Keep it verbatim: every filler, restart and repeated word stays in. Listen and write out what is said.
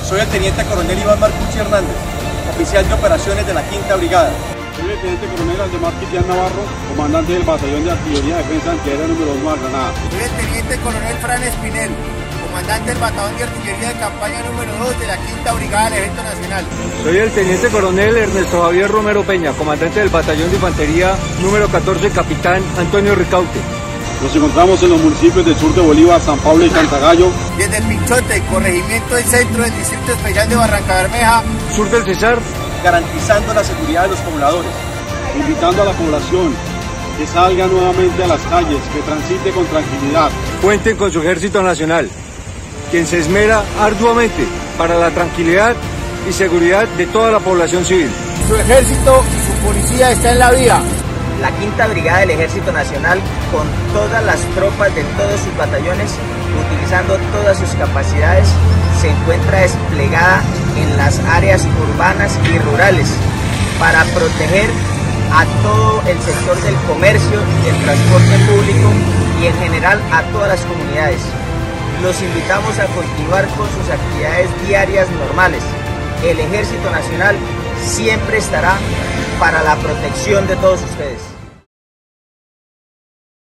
Soy el teniente coronel Iván Marcucci Hernández, oficial de operaciones de la Quinta Brigada. Soy el teniente coronel Aldemar Quitián Navarro, comandante del batallón de artillería de defensa antiaérea número uno de Granada. Soy el teniente coronel Fran Espinel, comandante del batallón de artillería de campaña número dos de la Quinta Brigada del Ejército Nacional. Soy el teniente coronel Ernesto Javier Romero Peña, comandante del batallón de infantería número catorce, capitán Antonio Ricaute. Nos encontramos en los municipios del sur de Bolívar, San Pablo y Cantagallo. Desde Pinchote, corregimiento del centro del Distrito Especial de Barranca Bermeja. Sur del Cesar. Garantizando la seguridad de los pobladores. Invitando a la población que salga nuevamente a las calles, que transite con tranquilidad. Cuenten con su Ejército Nacional, quien se esmera arduamente para la tranquilidad y seguridad de toda la población civil. Su ejército y su policía está en la vía. La Quinta Brigada del Ejército Nacional, con todas las tropas de todos sus batallones, utilizando todas sus capacidades, se encuentra desplegada en las áreas urbanas y rurales para proteger a todo el sector del comercio y el transporte público y en general a todas las comunidades. Los invitamos a continuar con sus actividades diarias normales. El Ejército Nacional siempre estará para la protección de todos ustedes.